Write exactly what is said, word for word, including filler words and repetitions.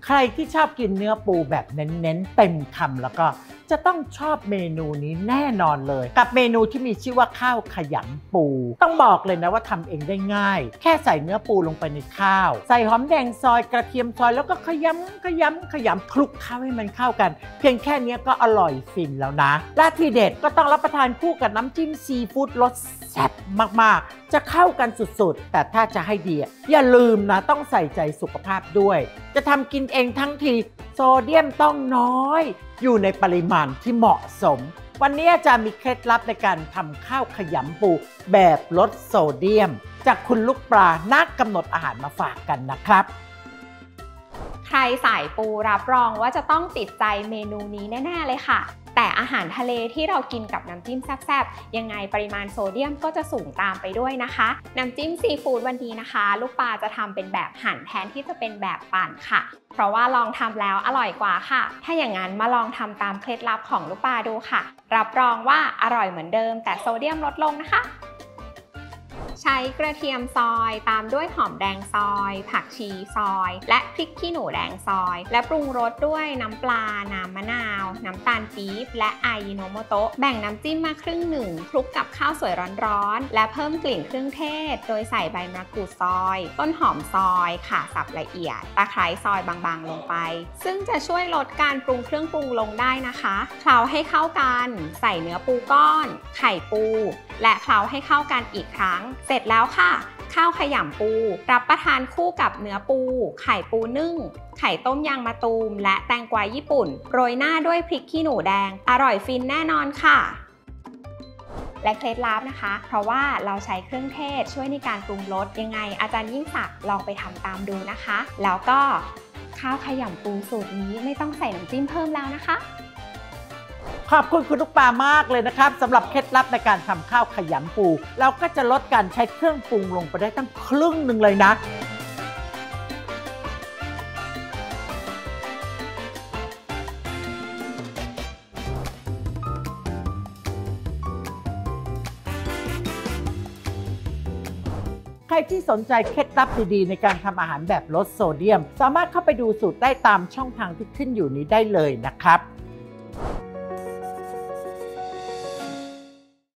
ใครที่ชอบกินเนื้อปูแบบเน้นๆเต็มคำแล้วก็จะต้องชอบเมนูนี้แน่นอนเลยกับเมนูที่มีชื่อว่าข้าวขยำปูต้องบอกเลยนะว่าทำเองได้ง่ายแค่ใส่เนื้อปูลงไปในข้าวใส่หอมแดงซอยกระเทียมซอยแล้วก็ขยำขยำขยำคลุกข้าวให้มันเข้ากันเพียงแค่นี้ก็อร่อยฟินแล้วนะและที่เด็ดก็ต้องรับประทานคู่กับน้ำจิ้มซีฟู้ดรสแซ่บมากๆจะเข้ากันสุดๆแต่ถ้าจะให้ดีอย่าลืมนะต้องใส่ใจสุขภาพด้วยจะทำกินเองทั้งทีโซเดียมต้องน้อยอยู่ในปริมาณที่เหมาะสมวันนี้อาจารย์มีเคล็ดลับในการทำข้าวขยำปูแบบลดโซเดียมจากคุณลูกปลานักกำหนดอาหารมาฝากกันนะครับใครสายปูรับรองว่าจะต้องติดใจเมนูนี้แน่ๆเลยค่ะแต่อาหารทะเลที่เรากินกับน้ำจิ้มแซ่บๆยังไงปริมาณโซเดียมก็จะสูงตามไปด้วยนะคะน้ำจิ้มซีฟู้ดวันนี้นะคะลูกปลาจะทำเป็นแบบหั่นแทนที่จะเป็นแบบปั่นค่ะเพราะว่าลองทำแล้วอร่อยกว่าค่ะถ้าอย่างนั้นมาลองทำตามเคล็ดลับของลูกปลาดูค่ะรับรองว่าอร่อยเหมือนเดิมแต่โซเดียมลดลงนะคะใช้กระเทียมซอยตามด้วยหอมแดงซอยผักชีซอยและพริกขี้หนูแดงซอยและปรุงรสด้วยน้ำปลาน้ำมะนาวน้ำตาลปี๊บและไอยิโนโมโตะแบ่งน้ำจิ้มมาครึ่งหนึ่งคลุกกับข้าวสวยร้อนๆและเพิ่มกลิ่นเครื่องเทศโดยใส่ใบมะกรูดซอยต้นหอมซอยข่าสับละเอียดตะไคร้ซอยบางๆลงไปซึ่งจะช่วยลดการปรุงเครื่องปรุงลงได้นะคะเคล้าให้เข้ากันใส่เนื้อปูก้อนไข่ปูและเคล้าให้เข้ากันอีกครั้งเสร็จแล้วค่ะข้าวขยำปูรับประทานคู่กับเนื้อปูไข่ปูนึ่งไข่ต้มยางมะตูมและแตงกวาญี่ปุ่นโรยหน้าด้วยพริกขี้หนูแดงอร่อยฟินแน่นอนค่ะและเคล็ดลับนะคะเพราะว่าเราใช้เครื่องเทศช่วยในการปรุงรสยังไงอาจารย์ยิ่งศักดิ์ลองไปทำตามดูนะคะแล้วก็ข้าวขยำปูสูตรนี้ไม่ต้องใส่น้ำจิ้มเพิ่มแล้วนะคะขอบคุณคุณลูกปลามากเลยนะครับสำหรับเคล็ดลับในการทำข้าวขยำปูเราก็จะลดการใช้เครื่องปรุงลงไปได้ตั้งครึ่งหนึ่งเลยนะใครที่สนใจเคล็ดลับดีๆในการทำอาหารแบบลดโซเดียมสามารถเข้าไปดูสูตรได้ตามช่องทางที่ขึ้นอยู่นี้ได้เลยนะครับ